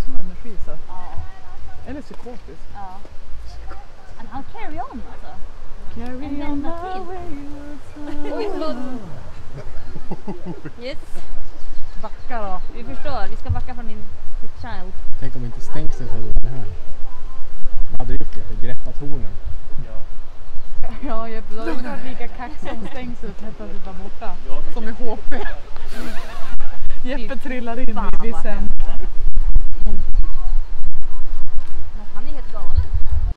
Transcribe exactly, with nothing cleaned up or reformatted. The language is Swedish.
massor med energi så. Ja. Eller psykotisk. Ja. And han carry on alltså. Carry En on vända my till. wayward son. Oj, förlåt. Yes. Backa då. Vi förstår, vi ska backa från din ditt child. Tänk om inte stängsel hade varit här. Vad hade du gjort det? Greppat hornen? Ja, Jeppe, då hade du varit lika kaxig om stängslet helt plötsligt var borta. Som i H P. Jeppe trillar in Fan, i vad Vicente.